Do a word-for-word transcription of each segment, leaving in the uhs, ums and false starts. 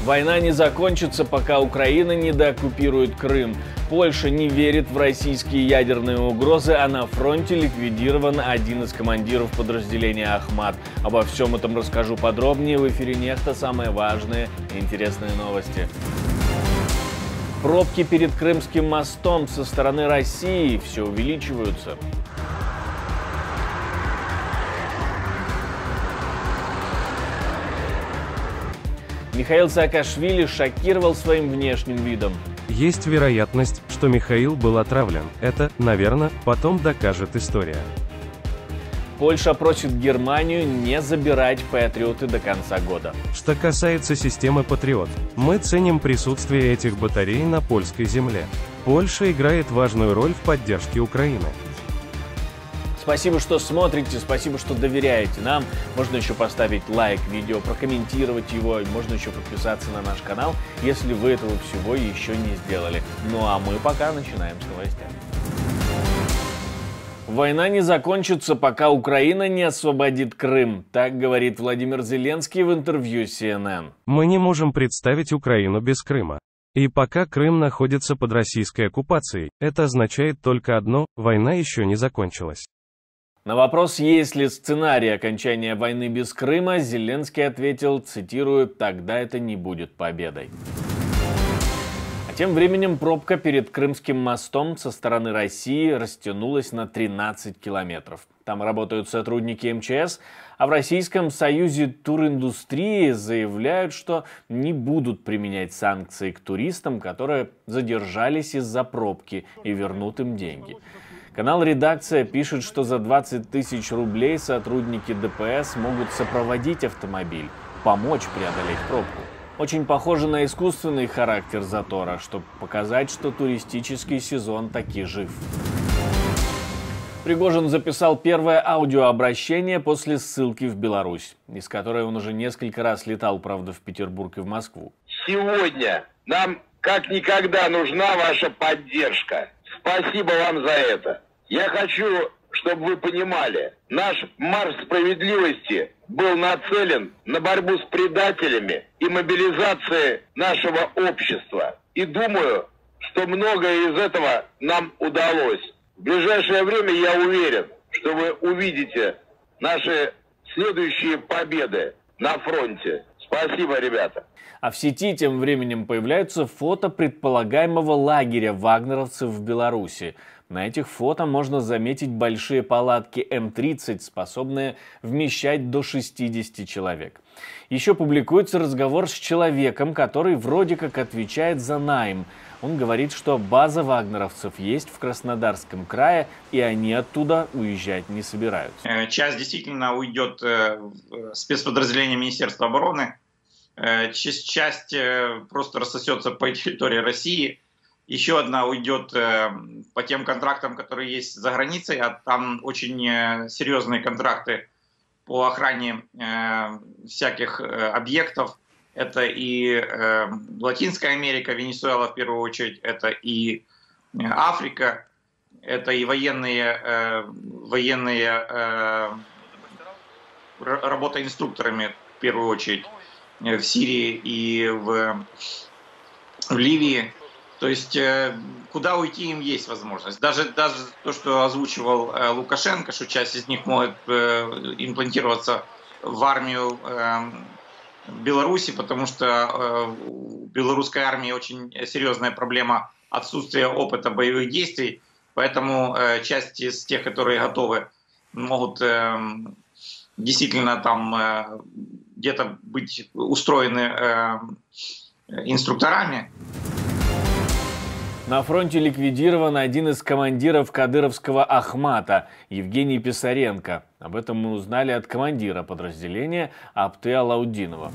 Война не закончится, пока Украина не деоккупирует Крым. Польша не верит в российские ядерные угрозы, а на фронте ликвидирован один из командиров подразделения «Ахмат». Обо всем этом расскажу подробнее в эфире «Нехта». Самые важные и интересные новости. Пробки перед Крымским мостом со стороны России все увеличиваются. Михаил Саакашвили шокировал своим внешним видом. Есть вероятность, что Михаил был отравлен. Это, наверное, потом докажет история. Польша просит Германию не забирать патриоты до конца года. Что касается системы «Патриот», мы ценим присутствие этих батарей на польской земле. Польша играет важную роль в поддержке Украины. Спасибо, что смотрите, спасибо, что доверяете нам. Можно еще поставить лайк видео, прокомментировать его, можно еще подписаться на наш канал, если вы этого всего еще не сделали. Ну а мы пока начинаем с новостями. Война не закончится, пока Украина не освободит Крым, так говорит Владимир Зеленский в интервью си эн эн. Мы не можем представить Украину без Крыма. И пока Крым находится под российской оккупацией, это означает только одно – война еще не закончилась. На вопрос, есть ли сценарий окончания войны без Крыма, Зеленский ответил, цитирую, «тогда это не будет победой». А тем временем пробка перед Крымским мостом со стороны России растянулась на тринадцать километров. Там работают сотрудники эм че эс, а в Российском союзе туриндустрии заявляют, что не будут применять санкции к туристам, которые задержались из-за пробки, и вернут им деньги. Канал «Редакция» пишет, что за двадцать тысяч рублей сотрудники дэ пэ эс могут сопроводить автомобиль, помочь преодолеть пробку. Очень похоже на искусственный характер затора, чтобы показать, что туристический сезон таки жив. Пригожин записал первое аудиообращение после ссылки в Беларусь, из которой он уже несколько раз летал, правда, в Петербург и в Москву. Сегодня нам как никогда нужна ваша поддержка. Спасибо вам за это. Я хочу, чтобы вы понимали, наш марш справедливости был нацелен на борьбу с предателями и мобилизации нашего общества. И думаю, что многое из этого нам удалось. В ближайшее время я уверен, что вы увидите наши следующие победы на фронте. Спасибо, ребята. А в сети тем временем появляются фото предполагаемого лагеря вагнеровцев в Беларуси. На этих фото можно заметить большие палатки эм тридцать, способные вмещать до шестидесяти человек. Еще публикуется разговор с человеком, который вроде как отвечает за найм. Он говорит, что база вагнеровцев есть в Краснодарском крае, и они оттуда уезжать не собираются. Часть действительно уйдет в спецподразделение Министерства обороны. Часть просто рассосется по территории России. Еще одна уйдет по тем контрактам, которые есть за границей, а там очень серьезные контракты по охране всяких объектов. Это и Латинская Америка, Венесуэла в первую очередь, это и Африка, это и военные, военные работа инструкторами в первую очередь в Сирии и в, в Ливии. То есть куда уйти им есть возможность. Даже, даже то, что озвучивал Лукашенко, что часть из них может имплантироваться в армию Беларуси, потому что у белорусской армии очень серьезная проблема отсутствия опыта боевых действий. Поэтому часть из тех, которые готовы, могут действительно там где-то быть устроены инструкторами. На фронте ликвидирован один из командиров кадыровского Ахмата, Евгений Писаренко. Об этом мы узнали от командира подразделения Апты Алаудинова.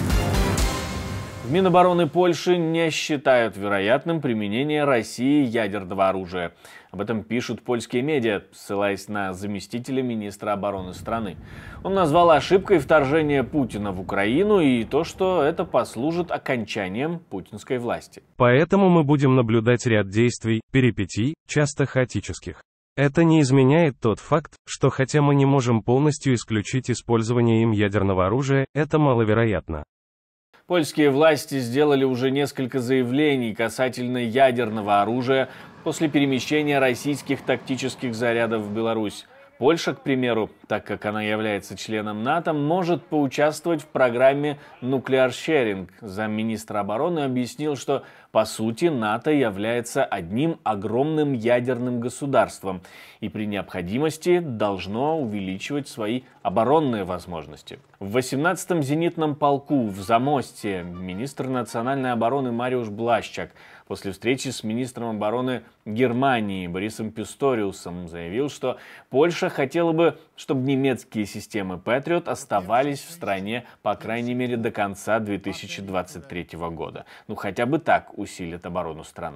В Минобороны Польши не считают вероятным применение России ядерного оружия. Об этом пишут польские медиа, ссылаясь на заместителя министра обороны страны. Он назвал ошибкой вторжение Путина в Украину и то, что это послужит окончанием путинской власти. Поэтому мы будем наблюдать ряд действий, перипетий, часто хаотических. Это не изменяет тот факт, что хотя мы не можем полностью исключить использование им ядерного оружия, это маловероятно. Польские власти сделали уже несколько заявлений касательно ядерного оружия после перемещения российских тактических зарядов в Беларусь. Польша, к примеру, так как она является членом НАТО, может поучаствовать в программе Nuclear Sharing. Замминистра обороны объяснил, что по сути НАТО является одним огромным ядерным государством и при необходимости должно увеличивать свои оборонные возможности. В восемнадцатом зенитном полку в Замосте министр национальной обороны Мариуш Блащак после встречи с министром обороны Германии Борисом Писториусом заявил, что Польша хотела бы, чтобы немецкие системы Патриот оставались в стране, по крайней мере, до конца две тысячи двадцать третьего года. Ну, хотя бы так усилит оборону страны.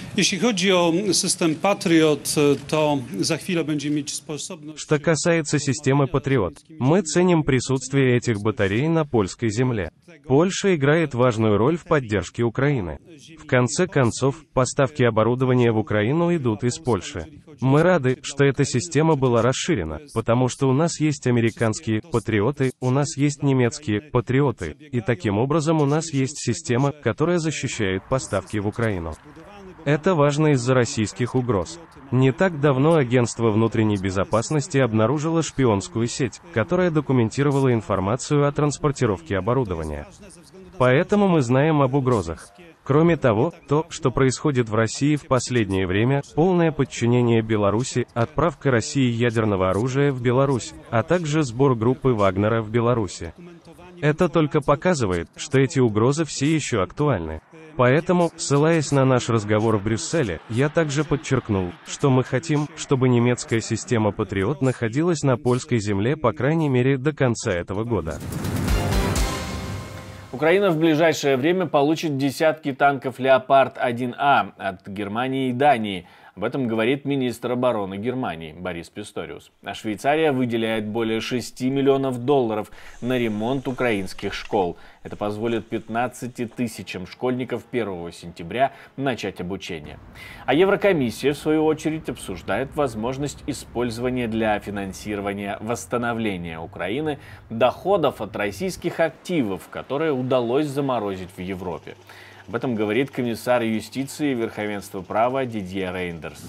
Что касается системы Патриот, мы ценим присутствие этих батарей на польской земле. Польша играет важную роль в поддержке Украины. В конце концов, поставки оборудования в Украину идут из Польши. Мы рады, что эта система была расширена, потому что у нас есть американские «Патриоты», у нас есть немецкие «Патриоты», и таким образом у нас есть система, которая защищает поставки в Украину. Это важно из-за российских угроз. Не так давно Агентство внутренней безопасности обнаружило шпионскую сеть, которая документировала информацию о транспортировке оборудования. Поэтому мы знаем об угрозах. Кроме того, то, что происходит в России в последнее время, полное подчинение Беларуси, отправка России ядерного оружия в Беларусь, а также сбор группы Вагнера в Беларуси. Это только показывает, что эти угрозы все еще актуальны. Поэтому, ссылаясь на наш разговор в Брюсселе, я также подчеркнул, что мы хотим, чтобы немецкая система Патриот находилась на польской земле по крайней мере до конца этого года. Украина в ближайшее время получит десятки танков «Леопард один А» от Германии и Дании. Об этом говорит министр обороны Германии Борис Писториус. А Швейцария выделяет более шести миллионов долларов на ремонт украинских школ. Это позволит пятнадцати тысячам школьников первого сентября начать обучение. А Еврокомиссия, в свою очередь, обсуждает возможность использования для финансирования восстановления Украины доходов от российских активов, которые удалось заморозить в Европе. Об этом говорит комиссар юстиции и верховенства права Дидье Рейндерс.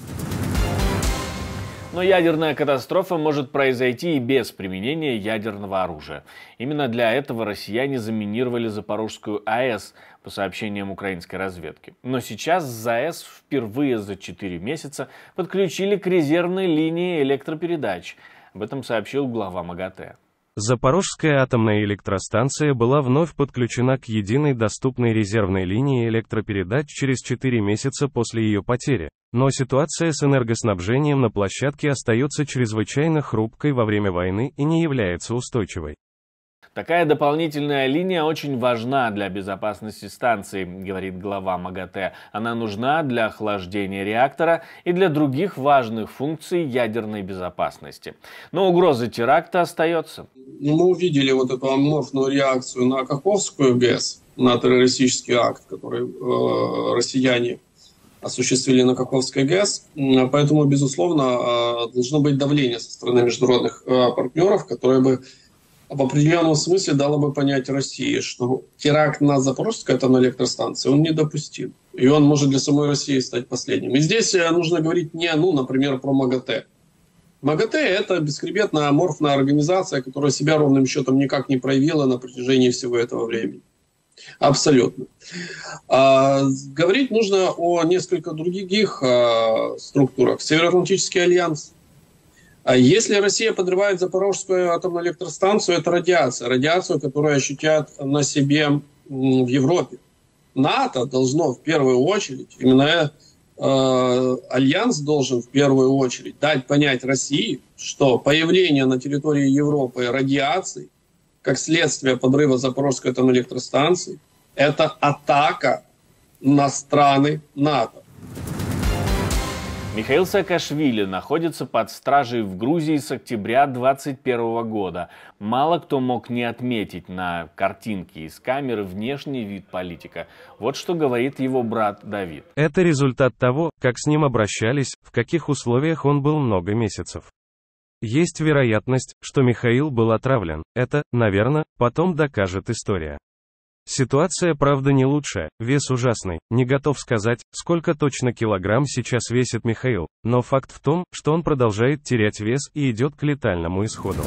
Но ядерная катастрофа может произойти и без применения ядерного оружия. Именно для этого россияне заминировали Запорожскую АЭС, по сообщениям украинской разведки. Но сейчас ЗАЭС впервые за четыре месяца подключили к резервной линии электропередач. Об этом сообщил глава МАГАТЭ. Запорожская атомная электростанция была вновь подключена к единой доступной резервной линии электропередач через четыре месяца после ее потери. Но ситуация с энергоснабжением на площадке остается чрезвычайно хрупкой во время войны и не является устойчивой. Такая дополнительная линия очень важна для безопасности станции, говорит глава МАГАТЭ. Она нужна для охлаждения реактора и для других важных функций ядерной безопасности. Но угроза теракта остается. Мы увидели вот эту аморфную реакцию на Каховскую ГЭС, на террористический акт, который э, россияне осуществили на Каховской ГЭС. Поэтому, безусловно, должно быть давление со стороны международных э, партнеров, которые бы в определенном смысле дало бы понять России, что теракт на Запорожской атомной электростанции он недопустим. И он может для самой России стать последним. И здесь нужно говорить не, ну, например, про МАГАТЭ. МАГАТЭ – это бесхребетная аморфная организация, которая себя ровным счетом никак не проявила на протяжении всего этого времени. Абсолютно. А, говорить нужно о несколько других а, структурах. Североатлантический альянс. А если Россия подрывает Запорожскую атомную электростанцию, это радиация. Радиацию, которую ощутят на себе в Европе. НАТО должно в первую очередь, именно э, Альянс должен в первую очередь дать понять России, что появление на территории Европы радиации, как следствие подрыва Запорожской атомной электростанции, это атака на страны НАТО. Михаил Саакашвили находится под стражей в Грузии с октября две тысячи двадцать первого года. Мало кто мог не отметить на картинке из камеры внешний вид политика. Вот что говорит его брат Давид. Это результат того, как с ним обращались, в каких условиях он был много месяцев. Есть вероятность, что Михаил был отравлен. Это, наверное, потом докажет история. Ситуация, правда, не лучшая, вес ужасный. Не готов сказать, сколько точно килограмм сейчас весит Михаил, но факт в том, что он продолжает терять вес и идет к летальному исходу.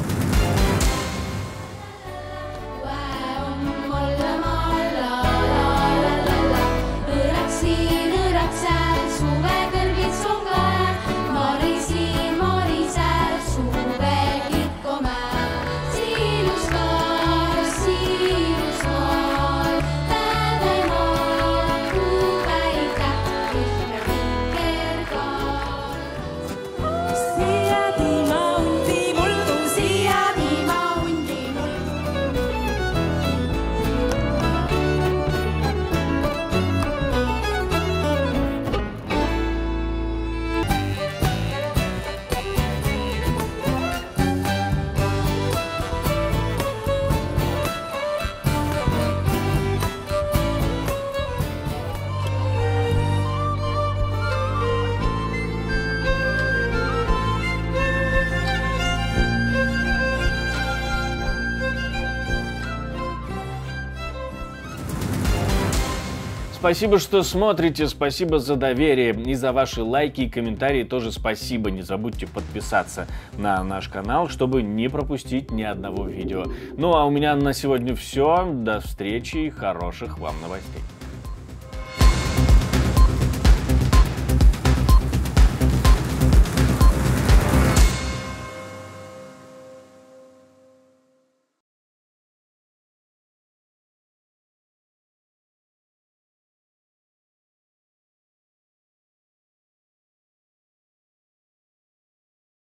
Спасибо, что смотрите, спасибо за доверие и за ваши лайки и комментарии тоже спасибо. Не забудьте подписаться на наш канал, чтобы не пропустить ни одного видео. Ну а у меня на сегодня все. До встречи и хороших вам новостей.